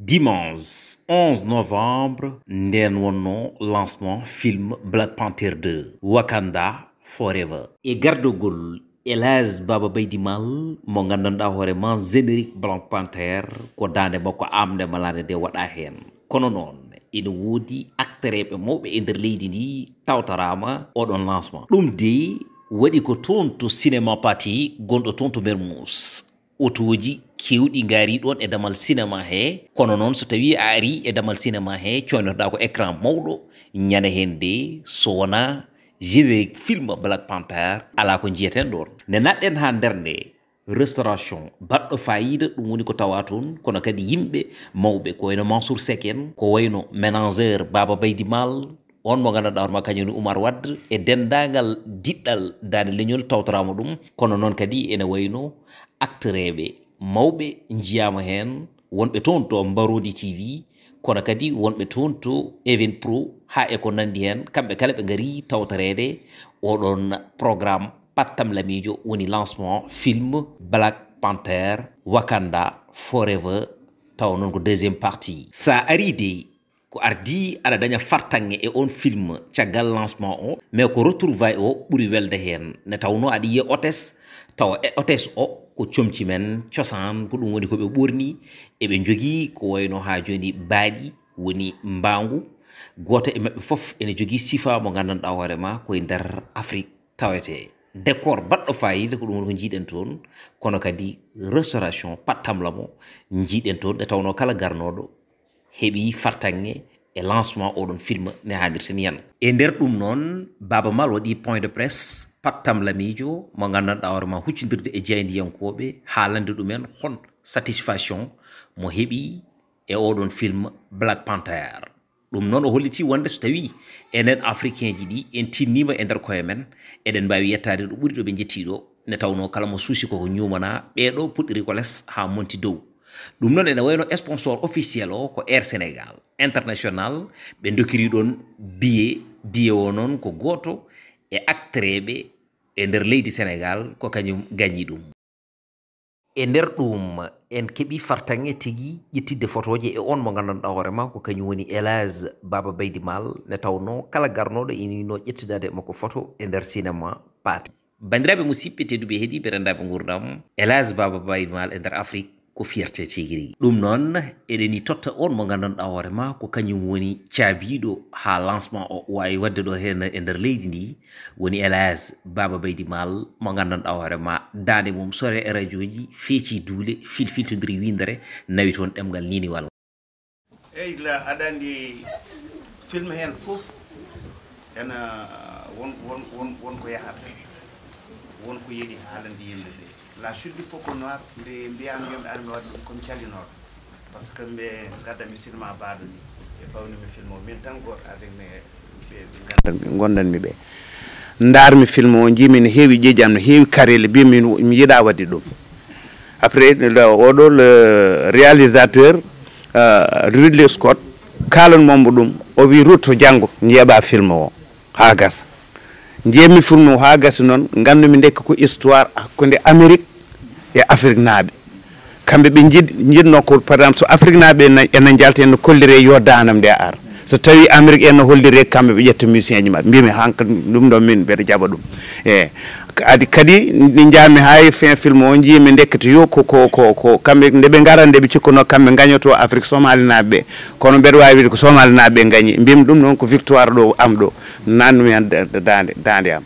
Dimanche 11 novembre nden wonno lancement film Black Panther 2 Wakanda Forever e gardogol Elaz Baba Baydi Mal mo gandanɗa hoore ma générique Black Panther ko dande makko amde malade de waɗa hen kono noon ina woodi actereɓe mawɓe e nder leydi ndi tawtarama oɗon lancement ɗum de waɗi ko toon to cinéma Pathe gonɗo toon to Mermoz otoji kewɗi gaari ɗon e damal cinéma he kono noon so tawi a ari e damal cinéma he coynotoɗa ko écran mawɗo ñana hen de so wona générique film Black Panther ala ko jiyeten ɗon nde natɗen ha nder nde restauration baɗɗo fayida ɗum woni ko tawa toon kono kadi yimɓe mawɓe ko wayno Mansour Seck en ko wayno ménageur Baba Baydi Mal on mo gandanɗa hoorema kañum ni Oumar Wade e dendagal diɗɗal dande leñol tawtorama ɗum kono noon kadi ene wayno actereɓe mawɓe jiyama hen wonɓe toon to Mbarodi TV kono kadi wonɓe toon to Even Pro ha e ko nandi hen kamɓe kala ɓe gaari tawtorede oɗon programme pattam lamijo woni lancement film Black Panther Wakanda Forever taw noon ko deuxième partie sa ari de ko ardi aɗa daña fartange e on film caggal lancement o mais ko retrouvaille o ɓuuri welde hen ne tawno aɗa yiya hôtesse tawa e hôtesse o ko comci men cosaan ko ɗum woni koɓe ɓorni eɓe jogii ko wayno ha joni baaɗi woni mbangu goto e maɓɓe fof ene jogii sifa mo gandanɗa hoorema koye nder Afrique tawete décor baɗɗo fayida ko ɗum woni ko jiiɗen toon kono kadi restauration pattamla mo jiiɗen toon ɗe tawno kala garnoɗo heɓi fartange e lancement oɗon film ne hannirten yan e nder ɗum noon Baba Mal waɗi point de presse pattam lamijo mo gandanɗa hoorema huccodirde e jeydiyankoɓe haalande ɗumen hon satisfaction mo heeɓi e oɗon film Black Panther ɗum noon o holliti wonde so tawi enen africain ji ɗi en tinnima e nder koye men eɗen mbawi yettade ɗo ɓuuri ɗo ɓe jettiɗo ne tawno kala mo suusi koko ñumana ɓeɗo puɗɗori ko less ha monti dow ɗum noon ene wayno sponsor officiel o ko Air Sénégal international ɓe dokkiri ɗon billet o noon ko goto e actereɓe e nder leydi Sénégal ko kañum gañi ɗum e nder ɗum en keeɓi fartange tigui ƴettidde photoje e on mo gandanɗa hoorema ko kañum woni Elaz Baba Baydi Mal ne tawno kala garnoɗo inino ƴettidade makko photo e nder cinéma Pathe bandiraɓe musidɓe tedduɓe heeɗiɓe rendaɓe gurdam Elaz Baba Baydi Mal e nder Afrique ko fierté tigiri ɗum noon eɗeni totta on mo gandanɗa hoorema ko kañum woni caabiɗo ha lancement o wawi wadde ɗo hen e nder leydi ndi woni Elaz Baba Baydi Mal mo gandanɗa hoorema dande mum sore e radio ji feeci duule filfiltodiri windere nawi toon ɗemgal niniwal eyyi la aɗa andi film hen foof ena won ko yahata won ko yeeɗi haalande yimɓeɓe la chute du faucon noir nde mbiyami yimɓe armi wadde ɗum comme calinoɗo par ce que mbe gaddami cinéma baɗo ni e pawnimi film o min tan goto adenne ɓe gondanmi ɓe darmi film o jimi no heewi ƴeeƴam no heewi karele mbimi mi yiiɗa wadde ɗum après oɗo le réalisateur Ridley Scott kalanmomo ɗum o wi rutto janggo jeeɓa film o ha gasa jeemi film o ha gasa noon gandumi ndekka ko histoire hakkude Amérique e Afrique naaɓe kamɓe ɓe jiɗno ko par exemple so Afrique naaɓe ene jalta ene kollire yo danam nde ara so tawi Amérique ene hollire kamɓe ɓe ƴetta musicien ji maɓɓe mbimi hanka ɗum ɗo min mbeɗa jaɓa ɗum e adi kadi ɗi jaami hay fin film o jiimi ndekkata yo ko kamɓe nde ɓe garan nde ɓe cikkuno kamɓe gañoto Afrique somali naaɓe ɓe kono mbeɗa wawi wiide ko somali naaɓe ɓe gañi mbimi ɗum noon ko victoire ɗo am ɗo nannumi hen dande am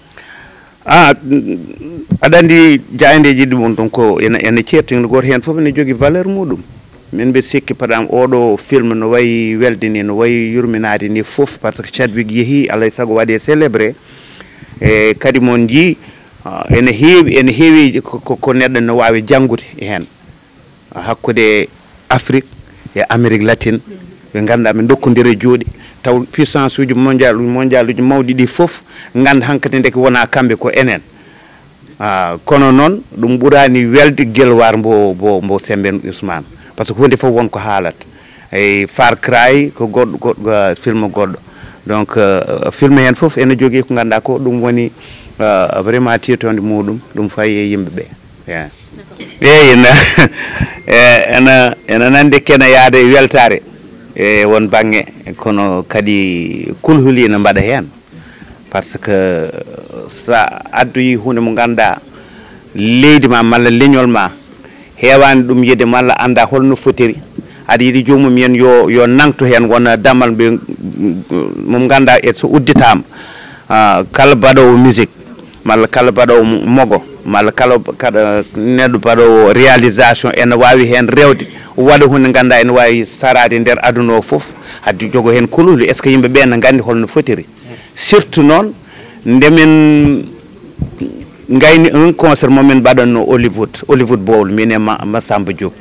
aɗa andi jayandeji ɗum ɗum ko ene ceertino goto hen foof ne jogui valeur muɗum min mbe sikki par exemple oɗo film no wayi welde ni no wayi yurminade ni foof par ce que Chadwick yeehi alay saago waɗe célébré e kadi mon ji ene heewi ko neɗɗo no wawi janggude hen hakkude Afrique e Amérique latine ɓe ganduɗa ɓe dokkodira jooɗi taw puissance uji mondial uji mawɗi ɗi foof ganda hankkadi ndeke wona kamɓe ko enen kono noon ɗum ɓurani welde guelwar mbo Sembène Ousmane par ce que hunde foof wonko haalata e Far Cry ko goɗɗo film goɗɗo donc film hen foof ene jogui ko ganduɗa ko ɗum woni vraiment tiyatode muɗum ɗum fayi e yimɓeɓe ena nande kena yaade weltare e won bange kono kadi kulhuli ne mbaɗa hen par ce que sa adduyi hunde mo ganda leydi ma malla leñol ma hewani ɗum yide malla anda holno fotiri aɗa yiɗi jomum yen yo nangto hen wona damal ɓe mo ganda e so udditama kala baɗowo musique malla kala baɗowo mogo malla kala neɗɗo baɗowo réalisation ene wawi hen rewde waɗa hunde ganda ene wawi sarade nder aduna o foof hadde jogo hen kululi est ce que yimɓeɓe ne gandi holno fotiri surtout noon ndemin gayni un concert momin mbaɗanno Hollywood Bowl min e Massamba Diop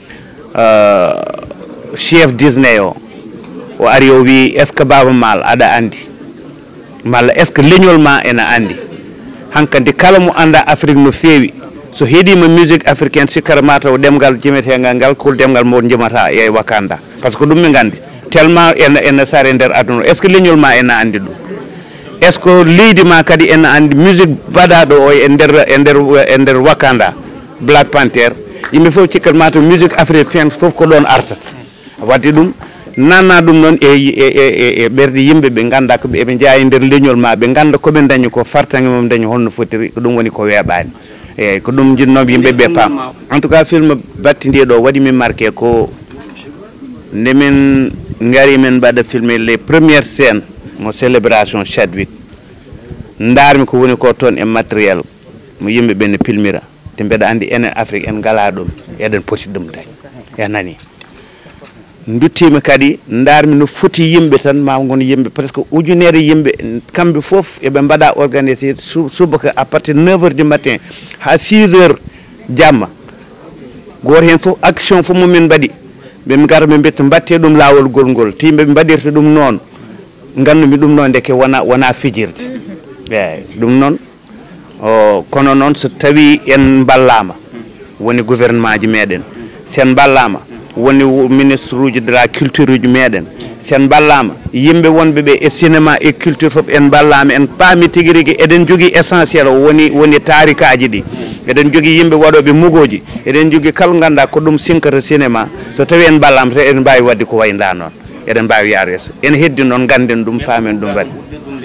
chef Disney o ari o wi est ce que Baba Maal aɗa andi malla est ce que leñol ma ene andi hankkandi kala mo anda Afrique no feewi so heeɗima musique africaine sikkata mataw ɗemgal jimetegal ngal ko ɗemgal mo jimata e Wakanda par ce que ɗum mi gandi tellement ene sare nder aduna est ce que leñol ma ene andi ɗum est ce que leydi ma kadi ene andi musique baɗaɗo o e nder Wakanda Black Panther yimɓe fof cikkat mataw musique africaine fof ko ɗon artata wadde ɗum nanna ɗum noon e ɓerde yimɓe ɓe ganda ko ɓe jeeya nder leñol ma ɓe ganda koɓe dañi ko fartange mum dañi holno fotiri ko ɗum woni ko weeɓani eyyi ko ɗum jinnoɓe yimɓe ɓe paam en tout cas film battidiɗo waɗi min marqué ko ndemin gari min mbaɗa filmé les premières scènes mo célébration Chadwick darmi ko woni ko toon e matériel mo yimɓeɓe ne pilmira te mbeɗa andi enen Afrique en gala ɗum eɗen poti ɗum dañ e nani duttima kadi darmi no foti yimɓe tan ma gon yimɓe presque ujunere yimɓe kamɓe foof eɓe mbaɗa organisé subaka à partir de 9 heures du matin ha 6 heures jamma goto hen foof action fof momin mbaɗi ɓe gara ɓe mbetta batte ɗum lawol golngol te yimɓe ɓe mbaɗirta ɗum noon gandumi ɗum noon deke wona fijirde eyyi ɗum noon kono noon so tawi en ballama woni gouvernement ji meɗen sen ballama woni ministre uji de la culture uji meɗen sen ballama yimɓe wonɓe ɓe e cinéma e culture foof en ballama en paami tigui rigui eɗen jogui essentiel o woni tarikaji ɗi eɗen jogui yimɓe waɗoɓe mugoji eɗen jogui kala ganda ko ɗum sinkata cinéma so tawi en ballama tan eɗen mbawi wadde ko wayda noon eɗen mbawi yaar yesso ene heddi noon ganden ɗum paamen ɗum waɗi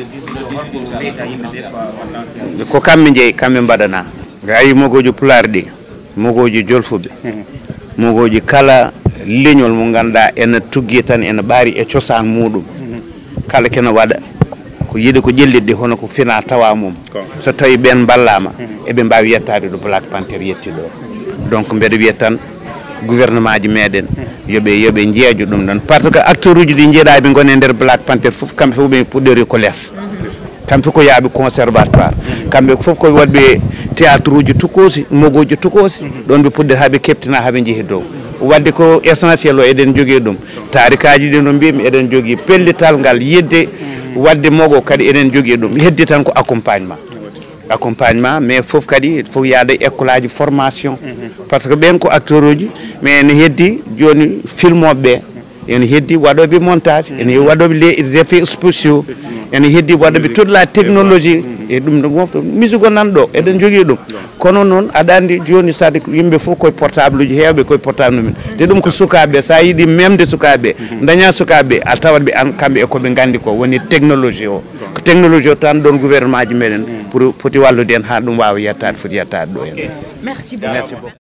ko kamɓe jeeyi kamɓe mbaɗana gayi mogoji pulaar ɗi mogoji jolfuɓe mogoji kala leñol mo ganduɗa ene tuggi tan ene ɓaari e cosaan muɗum kala kene waɗa ko yiiɗi ko ƴellidde hono ko fina tawa mum so tawi ɓen ballama eɓe mbawi yettade ɗo Black Panther yetti ɗo donc mbeɗa wiya tan gouvernement ji meɗen yoɓe jeejo ɗum ɗon par ce que acteur uji ɗi jeeɗaɓe gone e nder Black Panther foof kamɓe fof ɓe puɗɗori ko less kamɓe fof ko yaaɓe conservatoire kamɓe fof ko waɗɓe théâtre uji tukosi mogoji tukosi ɗon ɓe puɗɗori haaɓe keptina haaɓe jeehi dow wadde ko essentiel o eɗen jogui ɗum tarikaji ɗi no mbimi eɗen jogui pellital ngal yidde wadde mogo kadi eɗen jogui ɗum heddi tan ko accompagnement mais foof kadi fof yaada école aji formation par ce que ɓen ko acteur uji mais ene heddi joni filmoɓe ɓe ene heddi waɗoɓe montage ene waɗoɓe les effets spéciaux ene heddi waɗoɓe toute la technologie e ɗum ɗo mofto musique o nanɗo eɗen jogui ɗum kono noon aɗa andi joni sade yimɓe fof koye portable uji hewɓe koye portable mumen te ɗum ko sukaɓe sa yiiɗi memde sukaɓe daña sukaɓe a tawat ɓe an kamɓe e koɓe gandi ko woni technologie o ko technologie o tan ɗon gouvernement ji meɗen pour poti wallude en ha ɗum wawa yettade foti yettade ɗo en merci beaucoup